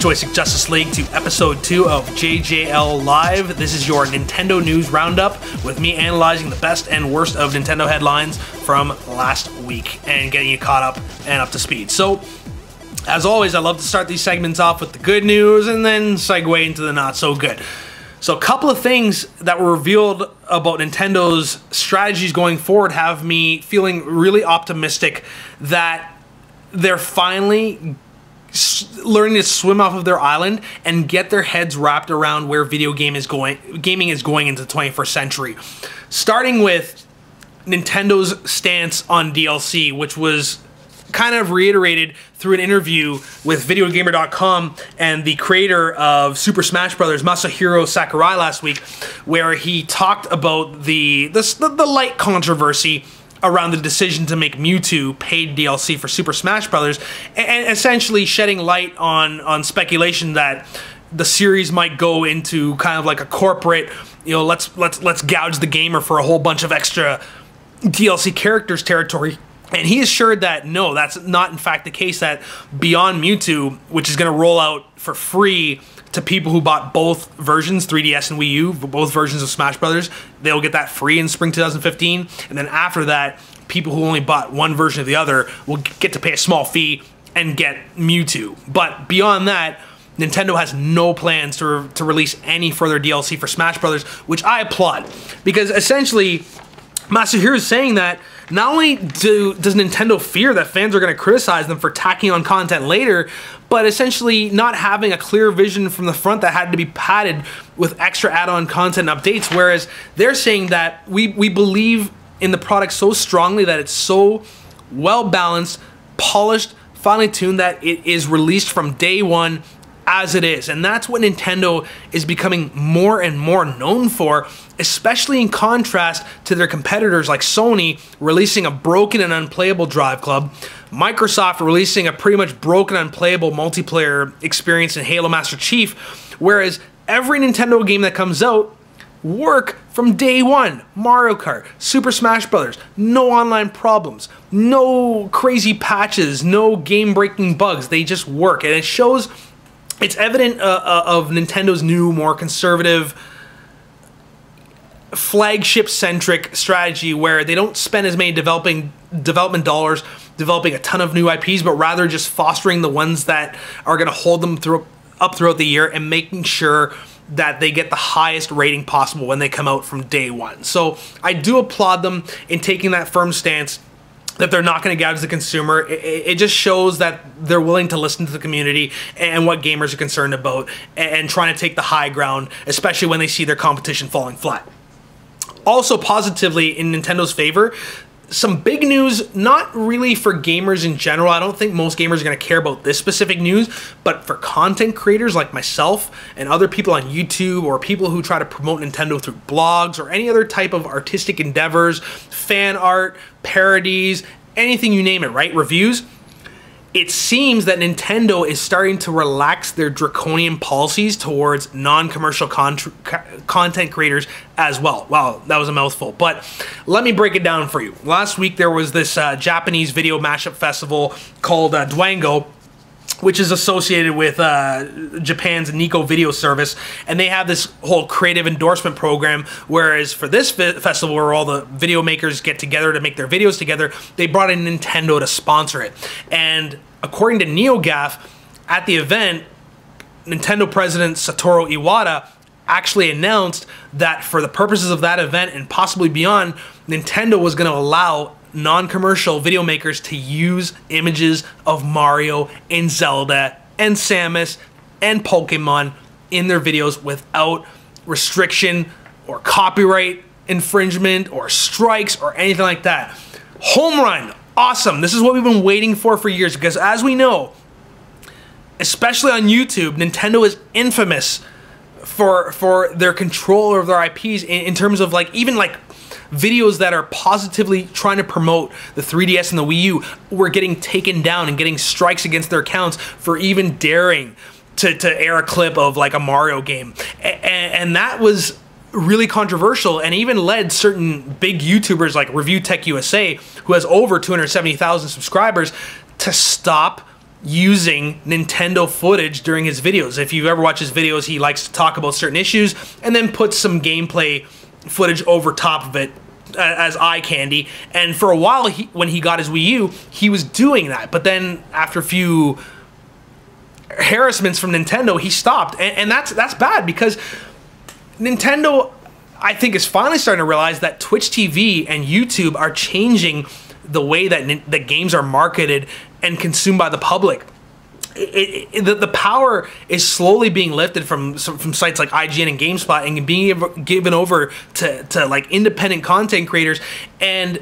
Joystick Justice League to episode 2 of JJL Live. This is your Nintendo News Roundup with me analyzing the best and worst of Nintendo headlines from last week and getting you caught up and up to speed. So, as always, I love to start these segments off with the good news and then segue into the not so good. So a couple of things that were revealed about Nintendo's strategies going forward have me feeling really optimistic that they're finally learning to swim off of their island and get their heads wrapped around where gaming is going into the 21st century. Starting with Nintendo's stance on DLC, which was kind of reiterated through an interview with VideoGamer.com and the creator of Super Smash Bros., Masahiro Sakurai, last week, where he talked about the light controversy around the decision to make Mewtwo paid DLC for Super Smash Bros. And essentially shedding light on speculation that the series might go into kind of like a corporate, let's gouge the gamer for a whole bunch of extra DLC characters territory. And he assured that no, that's not in fact the case, that Beyond Mewtwo, which is going to roll out for free to people who bought both versions, 3DS and Wii U, both versions of Smash Brothers, they'll get that free in spring 2015. And then after that, people who only bought one version of the other will get to pay a small fee and get Mewtwo. But beyond that, Nintendo has no plans to release any further DLC for Smash Brothers, which I applaud. Because essentially, Masahiro is saying that not only does Nintendo fear that fans are going to criticize them for tacking on content later, but essentially not having a clear vision from the front that had to be padded with extra add-on content updates, whereas they're saying that we believe in the product so strongly that it's so well-balanced, polished, finely tuned that it is released from day one as it is. And that's what Nintendo is becoming more and more known for, especially in contrast to their competitors like Sony releasing a broken and unplayable Drive Club, Microsoft releasing a pretty much broken, unplayable multiplayer experience in Halo Master Chief, whereas every Nintendo game that comes out work from day one. Mario Kart, Super Smash Bros., no online problems, no crazy patches, no game-breaking bugs. They just work, and it shows. It's evident of Nintendo's new, more conservative, flagship-centric strategy where they don't spend as many development dollars developing a ton of new IPs, but rather just fostering the ones that are going to hold them up throughout the year and making sure that they get the highest rating possible when they come out from day one. So I do applaud them in taking that firm stance that they're not going to gouge the consumer. It just shows that they're willing to listen to the community and what gamers are concerned about and trying to take the high ground, especially when they see their competition falling flat. Also positively in Nintendo's favor, some big news, not really for gamers in general. I don't think most gamers are going to care about this specific news, but for content creators like myself and other people on YouTube or people who try to promote Nintendo through blogs or any other type of artistic endeavors, fan art, parodies, anything you name it, right? Reviews. It seems that Nintendo is starting to relax their draconian policies towards non-commercial content creators as well. Wow, that was a mouthful, but let me break it down for you. Last week there was this Japanese video mashup festival called Dwango, which is associated with Japan's Nico video service, and they have this whole creative endorsement program, whereas for this festival where all the video makers get together to make their videos together, they brought in Nintendo to sponsor it. And according to NeoGAF, at the event, Nintendo president Satoru Iwata actually announced that for the purposes of that event and possibly beyond, Nintendo was going to allow non-commercial video makers to use images of Mario and Zelda and Samus and Pokemon in their videos without restriction or copyright infringement or strikes or anything like that. Home run! Awesome! This is what we've been waiting for years, because as we know, especially on YouTube, Nintendo is infamous for their control over their IPs in terms of even videos that are positively trying to promote the 3DS and the Wii U were getting taken down and getting strikes against their accounts for even daring to air a clip of a Mario game. And that was really controversial and even led certain big YouTubers like Review Tech USA, who has over 270,000 subscribers, to stop using Nintendo footage during his videos. If you've ever watched his videos, he likes to talk about certain issues and then put some gameplay footage over top of it as eye candy. And for a while, when he got his Wii U, he was doing that. But then after a few harassments from Nintendo, he stopped. And that's bad, because Nintendo, I think, is finally starting to realize that Twitch TV and YouTube are changing the way that the games are marketed and consumed by the public. The power is slowly being lifted from sites like IGN and GameSpot and being given over to like independent content creators, and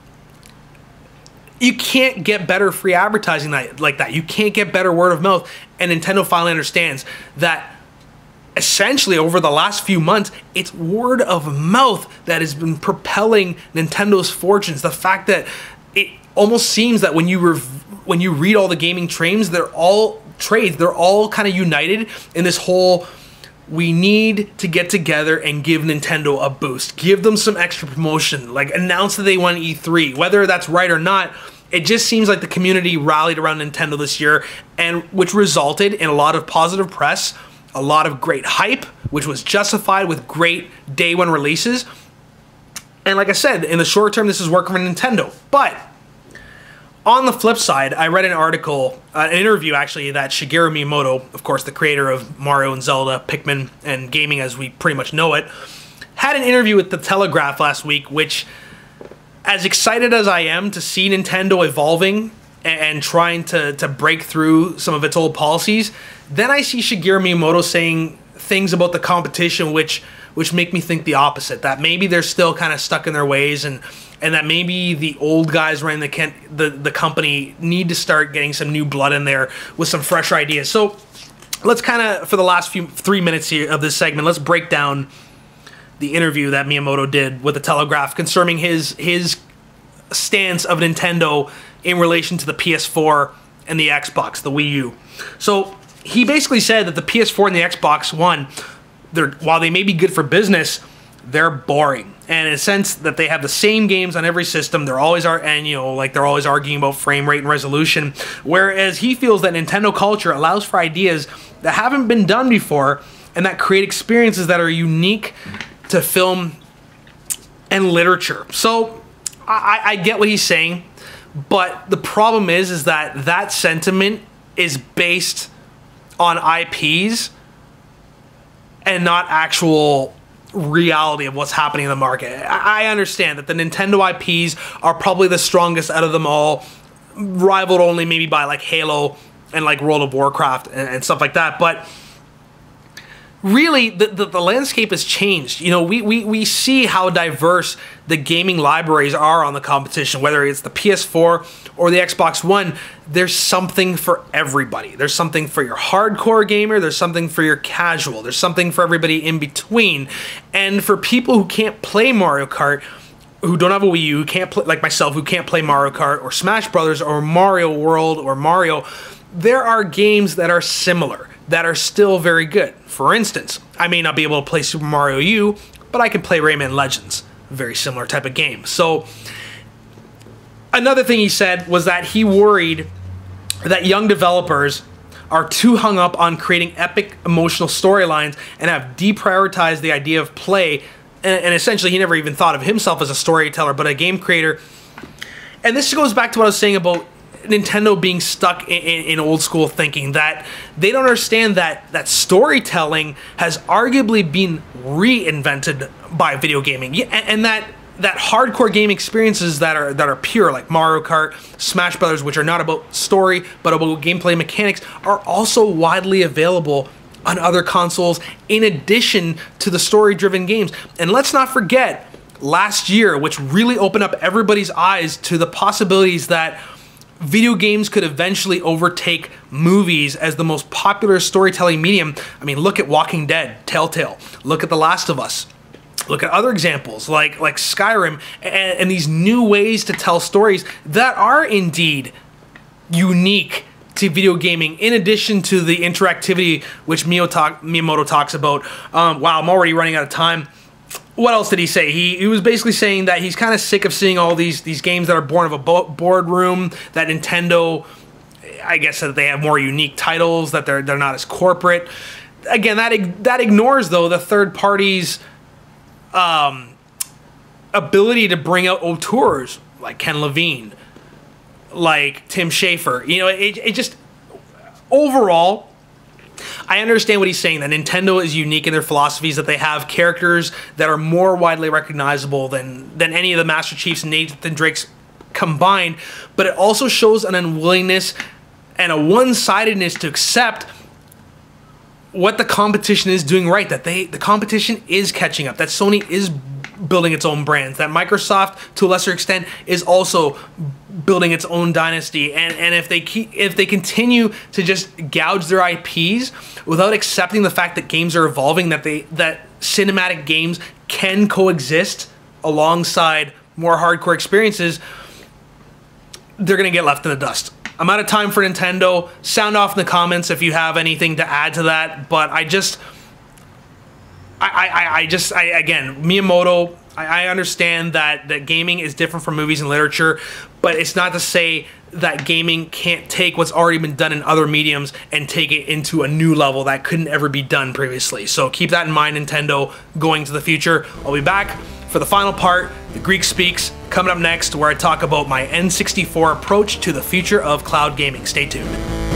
you can't get better free advertising like that. You can't get better word of mouth, and Nintendo finally understands that. Essentially, over the last few months, it's word of mouth that has been propelling Nintendo's fortunes. The fact that it almost seems that when you read all the gaming trades, they're all kind of united in this whole, we need to get together and give Nintendo a boost. Give them some extra promotion, like announce that they won E3. Whether that's right or not, it just seems like the community rallied around Nintendo this year, and which resulted in a lot of positive press, a lot of great hype, which was justified with great day one releases. And like I said, in the short term, this is working for Nintendo. But on the flip side, I read an article, an interview actually, that Shigeru Miyamoto, of course the creator of Mario and Zelda, Pikmin, and gaming as we pretty much know it, had an interview with The Telegraph last week, which, as excited as I am to see Nintendo evolving and trying to break through some of its old policies, then I see Shigeru Miyamoto saying things about the competition which make me think the opposite, that maybe they're still kind of stuck in their ways, and that maybe the old guys running the company need to start getting some new blood in there with some fresh ideas. So let's kind of, for the last 3 minutes here of this segment, let's break down the interview that Miyamoto did with The Telegraph concerning his stance of Nintendo in relation to the PS4 and the Xbox, the Wii U. So he basically said that the PS4 and the Xbox One, while they may be good for business, they're boring. And in a sense that they have the same games on every system, they're always they're always arguing about frame rate and resolution. Whereas he feels that Nintendo culture allows for ideas that haven't been done before and that create experiences that are unique to film and literature. So I get what he's saying, but the problem is that sentiment is based on IPs and not actual reality of what's happening in the market. I understand that the Nintendo IPs are probably the strongest out of them all, rivaled only maybe by like Halo and like World of Warcraft and stuff like that, but really the landscape has changed. You know, we see how diverse the gaming libraries are on the competition, whether it's the PS4 or the Xbox One. There's something for everybody. There's something for your hardcore gamer, there's something for your casual, there's something for everybody in between. And for people who can't play Mario Kart, who don't have a Wii U, who can't play, like myself, who can't play Mario Kart or Smash Brothers or Mario World or Mario, there are games that are similar, that are still very good. For instance, I may not be able to play Super Mario U, but I can play Rayman Legends. Very similar type of game. So another thing he said was that he worried that young developers are too hung up on creating epic emotional storylines and have deprioritized the idea of play. And essentially, he never even thought of himself as a storyteller, but a game creator. And this goes back to what I was saying about Nintendo being stuck in old school thinking, that they don't understand that storytelling has arguably been reinvented by video gaming, and that hardcore game experiences that are pure, like Mario Kart, Smash Brothers, which are not about story but about gameplay mechanics, are also widely available on other consoles in addition to the story-driven games. And let's not forget last year, which really opened up everybody's eyes to the possibilities that video games could eventually overtake movies as the most popular storytelling medium. I mean, look at Walking Dead, Telltale. Look at The Last of Us. Look at other examples like Skyrim and these new ways to tell stories that are indeed unique to video gaming, in addition to the interactivity which Miyamoto talks about. Wow, I'm already running out of time. What else did he say? He was basically saying that he's kind of sick of seeing all these games that are born of a boardroom, that Nintendo, I guess that they have more unique titles, that they're not as corporate. Again, that ignores though the third party's ability to bring out auteurs like Ken Levine, like Tim Schafer. You know, it just overall, I understand what he's saying, that Nintendo is unique in their philosophies, that they have characters that are more widely recognizable than any of the Master Chiefs and Nathan Drakes combined, but it also shows an unwillingness and a one-sidedness to accept what the competition is doing right, that the competition is catching up, that Sony is building its own brands, that Microsoft, to a lesser extent, is also building its own dynasty, and if they continue to just gouge their IPs without accepting the fact that games are evolving, that cinematic games can coexist alongside more hardcore experiences, they're gonna get left in the dust. I'm out of time for Nintendo. Sound off in the comments if you have anything to add to that, but again, Miyamoto, I understand that gaming is different from movies and literature, but it's not to say that gaming can't take what's already been done in other mediums and take it into a new level that couldn't ever be done previously. So keep that in mind, Nintendo, going to the future. I'll be back for the final part, The Greek Speaks, coming up next, where I talk about my N64 approach to the future of cloud gaming. Stay tuned.